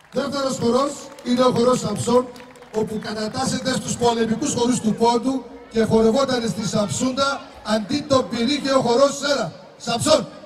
Δεύτερος χορός είναι ο χορός Σαμψόν, όπου κατατάσσεται στους πολεμικούς χορούς του Πόντου και χορευόταν στη Σαμψούντα αντί τον πυρήγαιο χορό Σέρα. Σαμψόν!